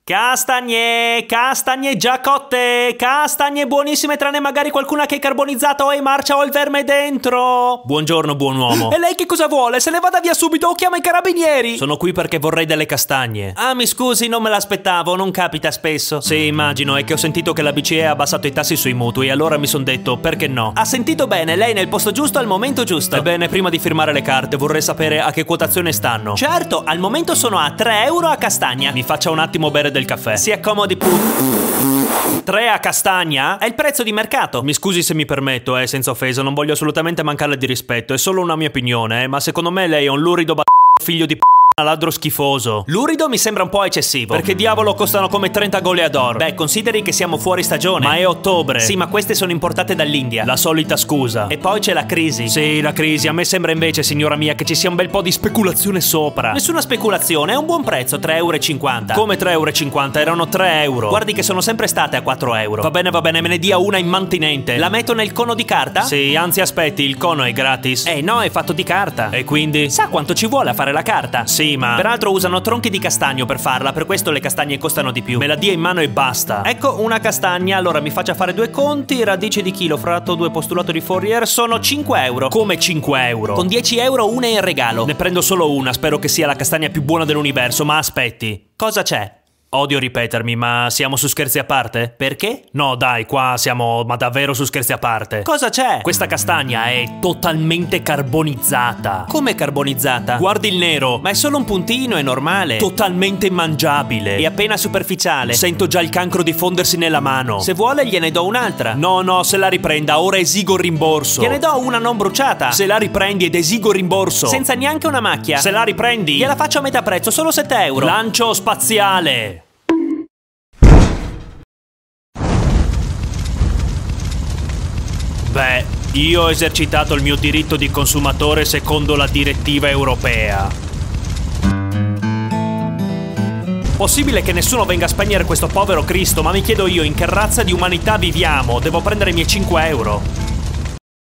Castagne, castagne già cotte, castagne buonissime tranne magari qualcuna che è carbonizzata o è marcia o il verme dentro. Buongiorno, buon uomo. E lei che cosa vuole? Se ne vada via subito o chiama i carabinieri. Sono qui perché vorrei delle castagne. Ah, mi scusi, non me l'aspettavo, non capita spesso. Sì, immagino, è che ho sentito che la BCE ha abbassato i tassi sui mutui, allora mi son detto, perché no? Ha sentito bene, lei nel posto giusto al momento giusto. Ebbene, prima di firmare le carte vorrei sapere a che quotazione stanno. Certo, al momento sono a 3 euro a castagna. Mi faccia un attimo bere del caffè. Si accomodi pure. 3 a castagna? È il prezzo di mercato. Mi scusi se mi permetto, senza offesa, non voglio assolutamente mancarle di rispetto, è solo una mia opinione, ma secondo me lei è un lurido figlio di ladro schifoso. Lurido mi sembra un po' eccessivo. Perché diavolo costano come 30 goleador? Beh, consideri che siamo fuori stagione. Ma è ottobre. Sì, ma queste sono importate dall'India. La solita scusa. E poi c'è la crisi. Sì, la crisi. A me sembra invece, signora mia, che ci sia un bel po' di speculazione sopra. Nessuna speculazione, è un buon prezzo, 3,50 euro. Come 3,50 euro? Erano 3 euro. Guardi che sono sempre state a 4 euro. Va bene, me ne dia una immantinente. La metto nel cono di carta? Sì, anzi aspetti, il cono è gratis. No, è fatto di carta. E quindi? Sa quanto ci vuole a fare la carta? Sì, ma peraltro usano tronchi di castagno per farla, per questo le castagne costano di più. Me la dia in mano e basta. Ecco una castagna, allora mi faccia fare 2 conti. Radice di chilo fratto 2 postulato di Fourier sono 5 euro. Come 5 euro? Con 10 euro una in regalo. Ne prendo solo una, spero che sia la castagna più buona dell'universo, ma aspetti. Cosa c'è? Odio ripetermi, ma siamo su Scherzi a parte? Perché? No, dai, qua siamo ma davvero su Scherzi a parte. Cosa c'è? Questa castagna è totalmente carbonizzata. Come carbonizzata? Guardi il nero, ma è solo un puntino, è normale. Totalmente mangiabile. E appena superficiale. Sento già il cancro diffondersi nella mano. Se vuole gliene do un'altra. No, se la riprenda, ora esigo il rimborso. Gliene do una non bruciata. Se la riprendi ed esigo il rimborso. Senza neanche una macchia. Se la riprendi, gliela faccio a metà prezzo, solo 7 euro. Lancio spaziale. Beh, io ho esercitato il mio diritto di consumatore secondo la direttiva europea. Possibile che nessuno venga a spegnere questo povero Cristo, ma mi chiedo io in che razza di umanità viviamo? Devo prendere i miei 5 euro.